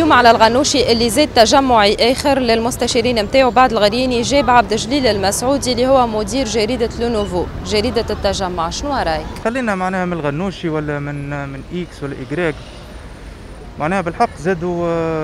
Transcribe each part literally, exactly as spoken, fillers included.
اليوم على الغنوشي اللي زاد تجمعي آخر للمستشارين نتاعو بعد الغرياني جاب عبد الجليل المسعودي اللي هو مدير جريدة لو نوفو جريدة التجمع. شنو رايك؟ خلينا معناها من الغنوشي ولا من من إكس ولا إيكغيك، معناها بالحق زادوا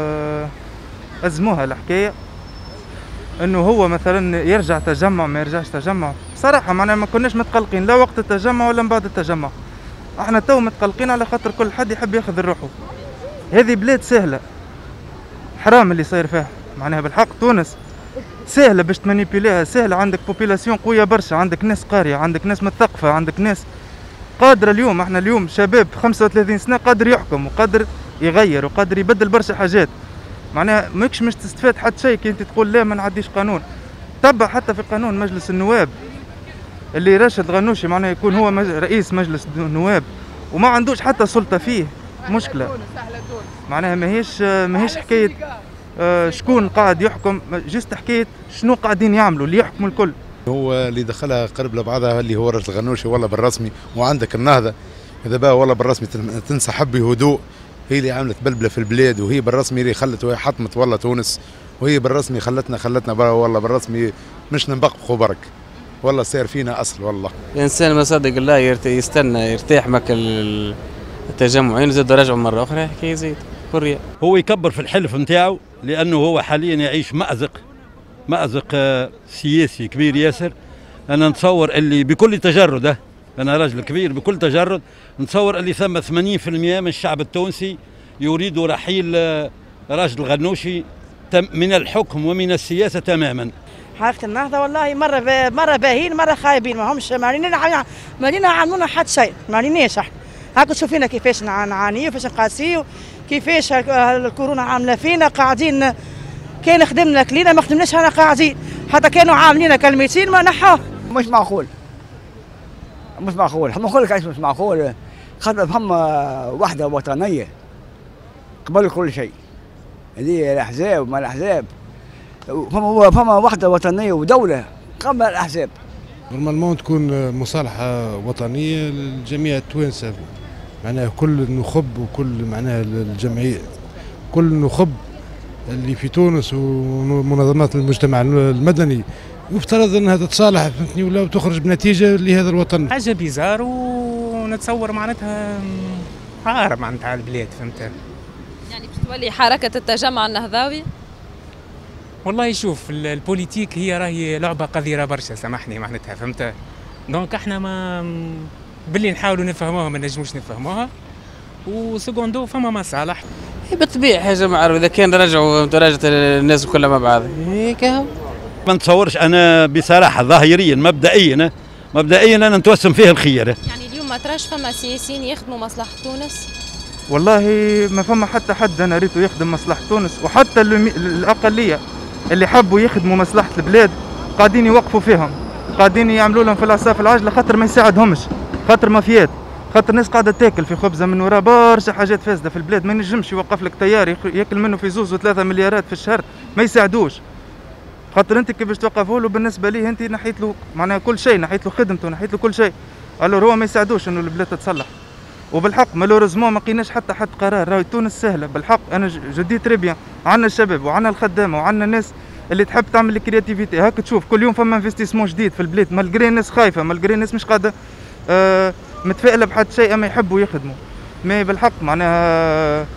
أزموها الحكاية انه هو مثلا يرجع تجمع ما يرجعش تجمع. بصراحه معناها ما كناش متقلقين لا وقت التجمع ولا من بعد التجمع، احنا تو متقلقين على خاطر كل حد يحب ياخذ روحه. هذه بلاد سهله، حرام اللي صاير فيها معناها بالحق. تونس سهله باش تمانيبيليها، سهله، عندك بوبيلاسيون قويه برشا، عندك ناس قاريه، عندك ناس مثقفه، عندك ناس قادره. اليوم احنا اليوم شباب خمسة وثلاثين سنه قادر يحكم وقادر يغير وقادر يبدل برشا حاجات. معناها ماكش مش تستفاد حتى شيء كي انت تقول لا ما نعديش قانون. تبع حتى في قانون مجلس النواب اللي راشد الغنوشي معناها يكون هو مج... رئيس مجلس النواب وما عندوش حتى سلطه فيه. مشكله معناها ماهيش ماهيش حكايه آه شكون قاعد يحكم، جست حكايه شنو قاعدين يعملوا اللي يحكموا الكل. هو اللي دخلها قرب لبعضها اللي هو راشد الغنوشي والله بالرسمي، وعندك النهضه اذا بقى والله بالرسمي تنسحب بهدوء، هي اللي عملت بلبله في البلاد، وهي بالرسمي اللي خلت وهي حطمت والله تونس، وهي بالرسمي خلتنا خلتنا والله بالرسمي مش نبقبقوا برك، والله صار فينا اصل. والله الانسان ما صدق الله يستنى يرتاح مكل التجمعين زاد رجعوا مره اخرى يحكي يزيد حريه. هو يكبر في الحلف نتاعو لانه هو حاليا يعيش مأزق مأزق سياسي كبير ياسر. انا نتصور اللي بكل تجرد، انا راجل كبير بكل تجرد نتصور اللي ثم ثمانين بالمئة من الشعب التونسي يريد رحيل راشد الغنوشي من الحكم ومن السياسه تماما. حركه النهضه والله مره با مره باهين مره خايبين، ما همش مالينا مالينا عاملونا حتى شيء، ماليناش احنا. هاكا تشوفينا كيفاش نعانيو كيفاش نقاسيو، كيفاش الكورونا عامله فينا قاعدين. كان خدمنا كلينا ما خدمناش احنا قاعدين، حتى كانوا عاملين كلمتين ما نحوه. مش معقول مش معقول نقول لك مش معقول، خاطر فهم وحده وطنيه قبل كل شيء. هذه الاحزاب ما الاحزاب، فما فما وحده وطنيه ودوله قبل الاحزاب. نورمالمون تكون مصالحه وطنيه لجميع التوانسه، معناها كل النخب وكل معناها الجمعيه كل النخب اللي في تونس ومنظمات المجتمع المدني يفترض انها تتصالح فهمتني ولا وتخرج بنتيجه لهذا الوطن. حاجه بيزار ونتصور معناتها عار معناتها على البلاد فهمت. يعني باش تولي حركه التجمع النهضاوي؟ والله شوف البوليتيك هي راهي لعبه قذره برشا سامحني معناتها فهمت. دونك احنا ما باللي نحاولوا نفهموها ما نجموش نفهموها، وسكوندو فما مصالح. بالطبيعه حاجه معروف اذا كان رجعوا تراجعت الناس كلها مع بعض هيك. ما نتصورش انا بصراحه ظاهريا مبدئيا مبدئيا انا نتوسم فيه الخير. يعني اليوم ما تراش فما سياسيين يخدموا مصلحه تونس؟ والله ما فما حتى حد انا ريته يخدم مصلحه تونس، وحتى الاقليه اللي حبوا يخدموا مصلحه البلاد قاعدين يوقفوا فيهم، قاعدين يعملوا لهم في العصا العاجله خاطر ما يساعدهمش، خاطر مافيات، خاطر الناس قاعده تاكل في خبزه من وراء برشا حاجات فاسده في البلاد. ما ينجمش يوقف لك طيار ياكل منه في زوز وثلاثة مليارات في الشهر ما يساعدوش، خاطر انت كيفاش توقفوا له بالنسبه ليه انت نحيت له معناها كل شيء، نحيت له خدمته، نحيت له كل شيء. الور هو ما يساعدوش انه البلاد تتصلح. وبالحق مالوريزمون ما لقيناش حتى حد قرار. راهي تونس سهله بالحق. انا جدي تريبيان عندنا الشباب وعندنا الخدامه وعندنا الناس اللي تحب تعمل الكرياتيفيتي. هاك تشوف كل يوم فما انفستيسمون جديد في البلاد، مالجري الناس خايفه، مالجري الناس مش قاعده آه متفائله بحد شيء، اما يحبوا يخدموا. مي بالحق معناها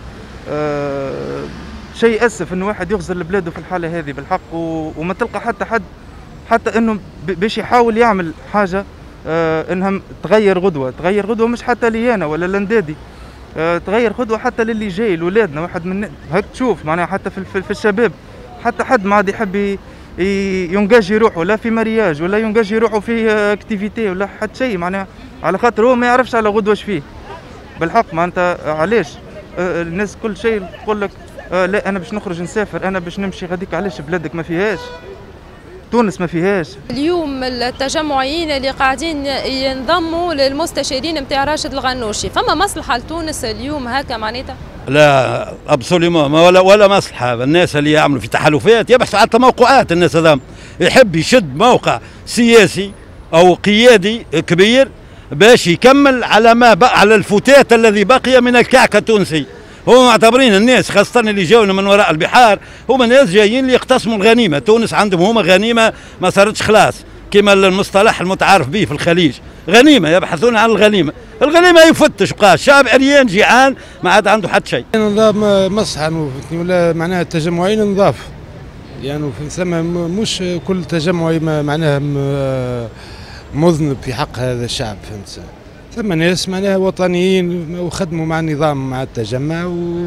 آه شيء اسف انه واحد يخزر لبلاده في الحاله هذه بالحق، وما تلقى حتى حد حتى انه باش يحاول يعمل حاجه آه انها تغير غدوه، تغير غدوه مش حتى لي انا ولا لندادي، آه تغير غدوه حتى للي جاي لاولادنا. واحد من هاك تشوف معناها حتى في, في, في الشباب حتى حد ما عاد يحب ينجاجي روحه لا في مرياج ولا ينجاجي روحه في اكتيفيتي ولا حتى شيء، معناها على خاطر هو ما يعرفش على غدوه اش فيه بالحق. معناتها علاش آه الناس كل شيء تقول لك آه لا انا باش نخرج نسافر، انا باش نمشي غاديك. علاش بلادك ما فيهاش؟ تونس ما فيهاش. اليوم التجمعيين اللي قاعدين ينضموا للمستشارين نتاع راشد الغنوشي، فما مصلحه لتونس اليوم هكا معناتها؟ لا ابسوليومون ولا ولا مصلحه. الناس اللي يعملوا في تحالفات يبحثوا على تموقعات. الناس هذا يحب يشد موقع سياسي او قيادي كبير باش يكمل على ما بقى على الفتات الذي بقي من الكعكه التونسي. هم معتبرين الناس خاصة اللي جاونا من وراء البحار هما ناس جايين ليقتسموا الغنيمة. تونس عندهم هما غنيمة ما صارتش خلاص كما المصطلح المتعارف به في الخليج، غنيمة يبحثون عن الغنيمة. الغنيمة يفتش بقى الشعب عريان جيعان ما عاد عنده حتى شيء. نظام مصحى ولا معناها التجمعين نضاف يعني ثم مش كل تجمعي معناها مذنب في حق هذا الشعب، فهمت؟ ثم ناس معناها وطنيين وخدموا مع النظام مع التجمع و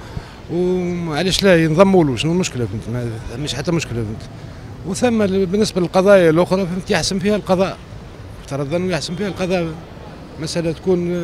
وعلاش لا ينضموا له، شنو المشكله؟ فهمت؟ مش حتى مشكله، فهمت؟ وثم بالنسبه للقضايا الاخرى فهمت يحسم فيها القضاء، افترض انه يحسم فيها القضاء، مساله تكون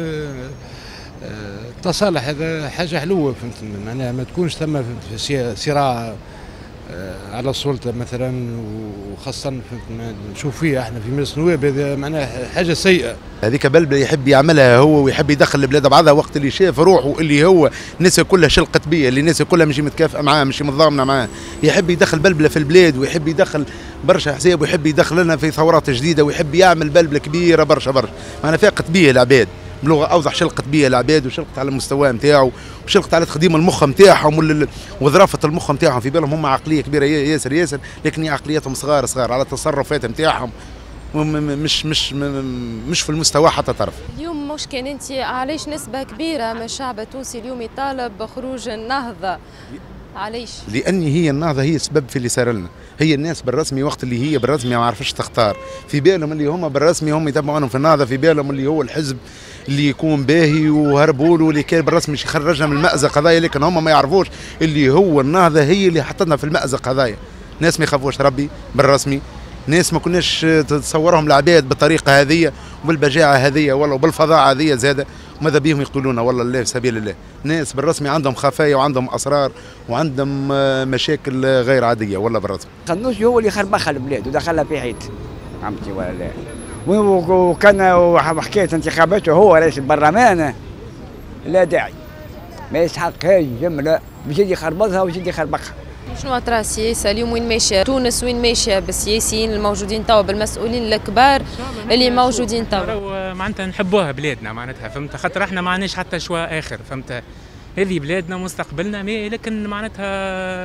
التصالح هذا حاجه حلوه، فهمت؟ معناها ما تكونش ثم صراع على السلطه مثلا، وخاصه نشوف فيها احنا في مجلس النواب هذا معناها حاجه سيئه. هذيك بلبله يحب يعملها هو ويحب يدخل البلاد بعضها وقت اللي شاف روحه اللي هو الناس كلها شلقت بيه، اللي الناس كلها مش متكافئه معاه مش متضامنه معاه، يحب يدخل بلبله في البلاد ويحب يدخل برشا حساب ويحب يدخل لنا في ثورات جديده ويحب يعمل بلبله كبيره برشا برشا، معناها فاقت بيه العباد بلغه اوضح، شلقت بيه العباد وشلقت على المستوى نتاعو وشلقت على تخديم المخ نتاعهم وظرافه المخ نتاعهم، في بالهم هم عقليه كبيره ياسر ياسر، لكن هي عقلياتهم صغار صغار على التصرفات نتاعهم مش مش مش في المستوى حتى طرف. اليوم مش كان انت علاش نسبه كبيره من الشعب التونسي اليوم يطالب بخروج النهضه؟ علاش؟ لان هي النهضه هي السبب في اللي صار لنا، هي الناس بالرسمي وقت اللي هي بالرسمي ما عرفتش تختار، في بالهم اللي هم بالرسمي هم يتبعونهم في النهضه، في بالهم اللي هو الحزب اللي يكون باهي وهربوا له اللي كان بالرسمي يخرجنا من المأزق هذايا، لكن هم ما يعرفوش اللي هو النهضه هي اللي حطتنا في المأزق هذايا. ناس ما يخافوش ربي بالرسمي، ناس ما كناش تتصورهم العباد بالطريقه هذه وبالبجاعه هذه والله وبالفظاعه هذه زاده، وماذا بيهم يقولون والله الله في سبيل الله. ناس بالرسمي عندهم خفايا وعندهم اسرار وعندهم مشاكل غير عاديه والله بالرسمي. قنوش هو اللي خربخ البلاد ودخلها في حيط، فهمتي ولا لا؟ وكان حكايه انتخاباته هو رئيس البرلمان لا داعي، ما يستحقهاش جمله باش يجي يخربطها ويجي يخربقها. شنو ترى السياسه اليوم وين ماشيه؟ تونس وين ماشيه بالسياسيين الموجودين توا، بالمسؤولين الكبار اللي موجودين توا؟ معناتها نحبوها بلادنا معناتها، فهمت؟ خاطر احنا ما عندناش حتى شوا اخر، فهمت؟ هذه بلادنا مستقبلنا، لكن معناتها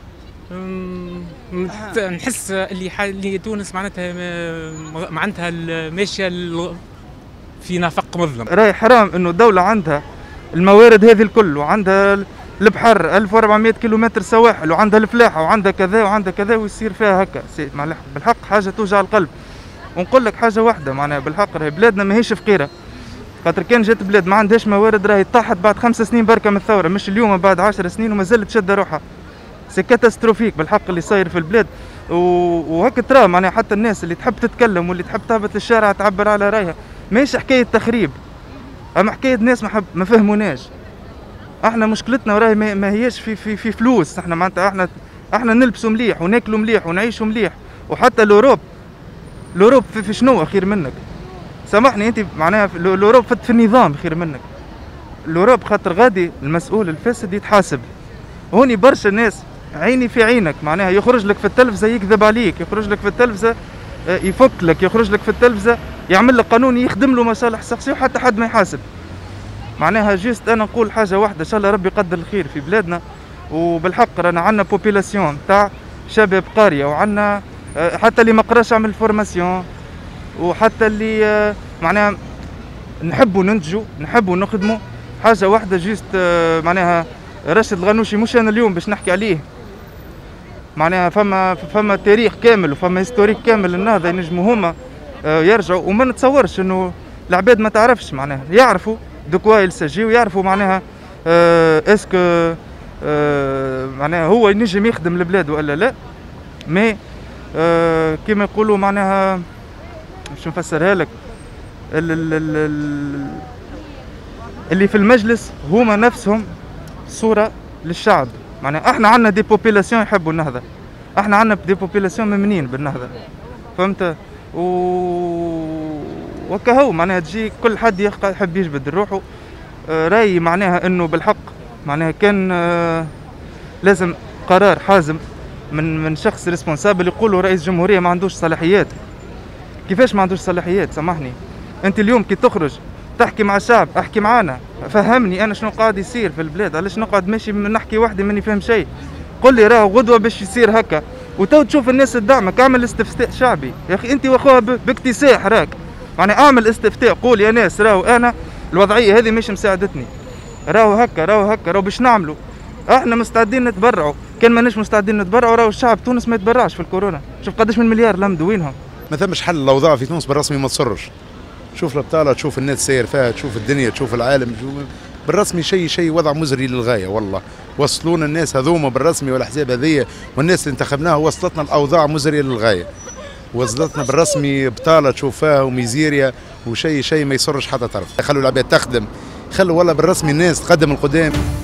نحس اللي اللي تونس معناتها معناتها ماشيه في نفق مظلم. راهي حرام انه الدوله عندها الموارد هذه الكل وعندها البحر ألف وأربعمائة كيلومتر سواحل وعندها الفلاحه وعندها كذا وعندها كذا ويصير فيها هكا، بالحق حاجه توجع القلب. ونقول لك حاجه واحده معناها بالحق راهي بلادنا ماهيش فقيره، خاطر كان جات بلاد ما عندهاش موارد راهي طاحت بعد خمس سنين بركه من الثوره، مش اليوم بعد عشر سنين وما زالت شاده روحها. سي كاتاستروفيك بالحق اللي صاير في البلاد، وهكا ترى معناها حتى الناس اللي تحب تتكلم واللي تحب تهبط للشارع تعبر على رايها، ماهيش حكايه تخريب، اما حكايه ناس ما حب ما فهموناش. احنا مشكلتنا راهي ما هياش في في في فلوس، احنا معناتها احنا احنا نلبسوا مليح وناكلوا مليح ونعيشوا مليح، وحتى الاوروب الاوروب في, في شنو خير منك؟ سامحني انت معناها الاوروب في النظام خير منك. الاوروب خاطر غادي المسؤول الفاسد يتحاسب. هوني برشا ناس عيني في عينك معناها يخرج لك في التلفزه يكذب عليك، يخرج لك في التلفزه يفك لك، يخرج لك في التلفزه يعمل لك قانون يخدم له مصالح شخصيه وحتى حد ما يحاسب. معناها جيست انا نقول حاجه واحده، ان شاء الله ربي يقدر الخير في بلادنا، وبالحق رانا عندنا بوبيلاسيون تاع شباب قاريه، وعندنا حتى اللي ما قراش عمل فورماسيون، وحتى اللي معناها نحبوا ننتجوا نحبوا نخدموا. حاجه واحده جيست معناها راشد الغنوشي مش انا اليوم باش نحكي عليه، معناها فما فما تاريخ كامل وفما هيستوريك كامل للنهضه ينجموا هما يرجعوا، وما نتصورش انه العباد ما تعرفش معناها يعرفوا دكوا يلسجي ويعرفوا معناها آه اسكو آه معناها هو ينجم يخدم البلاد ولا لا، مي آه كما يقولوا معناها باش نفسرها لك ال ال ال اللي في المجلس هما نفسهم صورة للشعب. معناها احنا عندنا دي بوبيلاسيون يحبوا النهضة، احنا عندنا دي بوبيلاسيون ممنين بالنهضة، فهمت؟ و وكهو معناها تجي كل حد يحب يجبد روحه. آه رايي معناها انه بالحق معناها كان آه لازم قرار حازم من من شخص ريسبونسابل يقولوا رئيس جمهورية ما عندوش صلاحيات. كيفاش ما عندوش صلاحيات؟ سامحني انت اليوم كي تخرج تحكي مع الشعب، احكي معانا، فهمني انا شنو قاعد يصير في البلاد، علاش نقعد ماشي نحكي وحدي ماني فاهم شيء. قل لي راهو غدوه باش يصير هكا، وتو تشوف الناس تدعمك. اعمل استفتاء شعبي يا اخي انت واخوها باكتساح راك، يعني اعمل استفتاء قول يا ناس راهو انا الوضعيه هذه مش مساعدتني، راهو هكا راهو هكا راهو باش نعملوا. احنا مستعدين نتبرعوا، كان ماناش مستعدين نتبرعوا راهو الشعب تونس ما يتبرعش في الكورونا. شوف قداش من مليار لمدوا وينهم. ما ثمش حل. الاوضاع في تونس بالرسمي ما تصرش. تشوف البطاله، تشوف الناس ساير فيها، تشوف الدنيا، تشوف العالم، تشوف بالرسمي شيء شيء وضع مزري للغايه والله. وصلونا الناس هذوما بالرسمي والاحزاب هذيا والناس اللي انتخبناها وصلتنا الاوضاع مزريه للغايه. وصلتنا بالرسمي بطاله تشوف فيها وميزيريا وشيء شيء ما يسرش حتى طرف. خلوا العباد تخدم، خلوا والله بالرسمي الناس تقدم القدام.